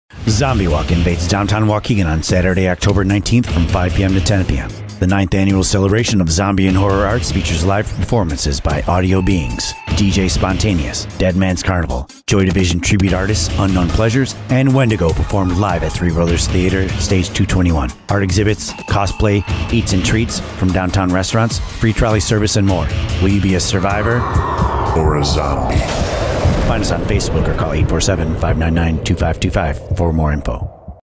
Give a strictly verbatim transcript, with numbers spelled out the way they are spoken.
Zombie Walk invades downtown Waukegan on Saturday, October nineteenth from five p.m. to ten p.m. The ninth annual celebration of zombie and horror arts features live performances by Audio Beings, D J Spontaneous, Dead Man's Carnival, Joy Division tribute artists Unknown Pleasures, and Wendigo performed live at Three Brothers Theater, Stage two twenty-one. Art exhibits, cosplay, eats and treats from downtown restaurants, free trolley service, and more. Will you be a survivor or a zombie? Find us on Facebook or call eight four seven, five nine nine, two five two five for more info.